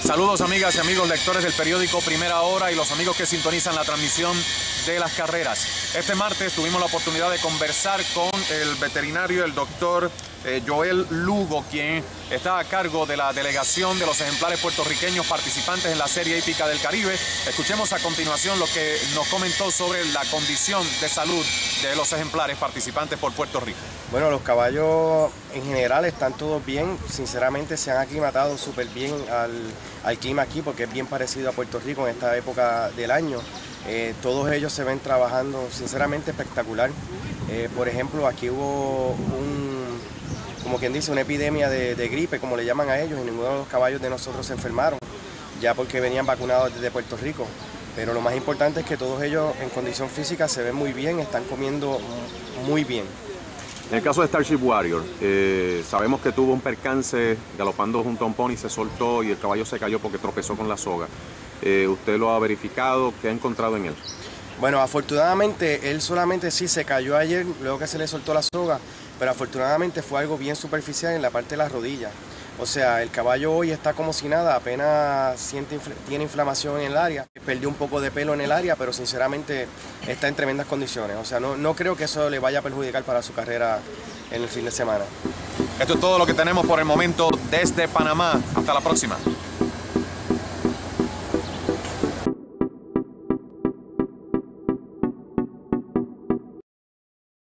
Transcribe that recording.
Saludos amigas y amigos lectores del periódico Primera Hora y los amigos que sintonizan la transmisión de las carreras. Este martes tuvimos la oportunidad de conversar con el veterinario, el doctor Joel Lugo, quien está a cargo de la delegación de los ejemplares puertorriqueños participantes en la Serie Hípica del Caribe. Escuchemos a continuación lo que nos comentó sobre la condición de salud de los ejemplares participantes por Puerto Rico. Bueno, los caballos en general están todos bien. Sinceramente se han aclimatado súper bien al clima aquí porque es bien parecido a Puerto Rico en esta época del año. Todos ellos se ven trabajando sinceramente espectacular. Por ejemplo, aquí hubo como quien dice, una epidemia de gripe, como le llaman a ellos, y ninguno de los caballos de nosotros se enfermaron, ya porque venían vacunados desde Puerto Rico. Pero lo más importante es que todos ellos en condición física se ven muy bien, están comiendo muy bien. En el caso de Starship Warrior, sabemos que tuvo un percance galopando junto a un pony, se soltó y el caballo se cayó porque tropezó con la soga. ¿Usted lo ha verificado? ¿Qué ha encontrado en él? Bueno, afortunadamente él solamente sí se cayó ayer, luego que se le soltó la soga, pero afortunadamente fue algo bien superficial en la parte de las rodillas. O sea, el caballo hoy está como si nada, apenas tiene inflamación en el área. Perdió un poco de pelo en el área, pero sinceramente está en tremendas condiciones. O sea, no creo que eso le vaya a perjudicar para su carrera en el fin de semana. Esto es todo lo que tenemos por el momento desde Panamá. Hasta la próxima.